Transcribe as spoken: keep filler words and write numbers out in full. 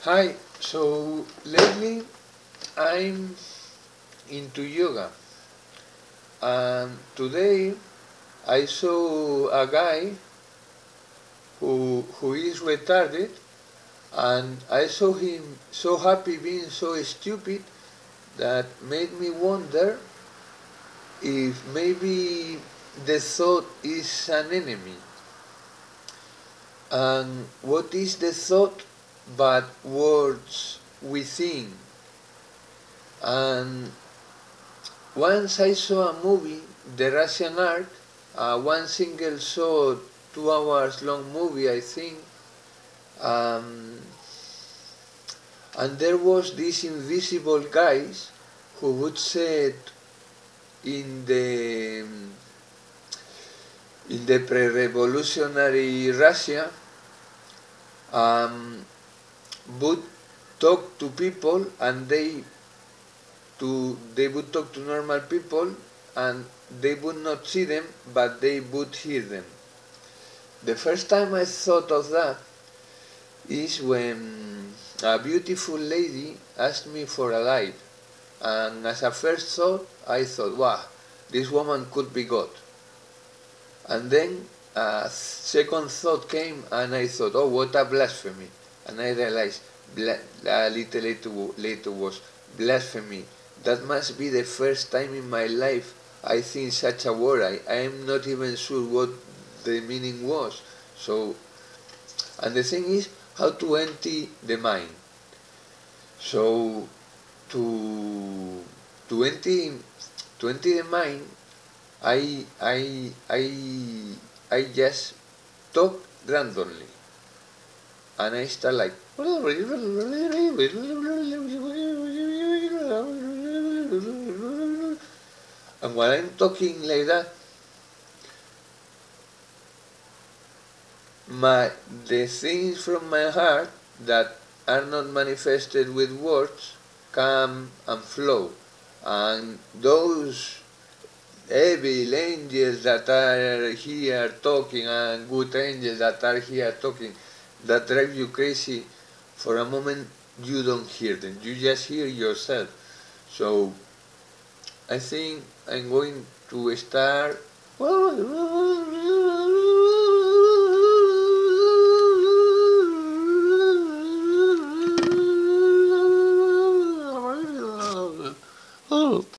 Hi, so lately I'm into yoga, and today I saw a guy who who is retarded, and I saw him so happy being so stupid that made me wonder if maybe the thought is an enemy. And what is the thought but words within? And once I saw a movie, The Russian Ark, uh, one single saw two hours long movie, I think, um, and there was these invisible guys who would say in the in the pre-revolutionary Russia, um, would talk to people and they to they would talk to normal people and they would not see them but they would hear them. The first time I thought of that is when a beautiful lady asked me for a light, and as a first thought I thought, wow, this woman could be God. And then a second thought came and I thought, oh, what a blasphemy. And I realized a little later, later was blasphemy. That must be the first time in my life I think such a word. I, I am not even sure what the meaning was. So, and the thing is how to empty the mind. So, to to empty to empty the mind, I I I I just talk randomly, and I start like, and while I'm talking like that, my the things from my heart that are not manifested with words come and flow, and those evil angels that are here talking and good angels that are here talking that drive you crazy, for a moment you don't hear them, you just hear yourself. So I think I'm going to start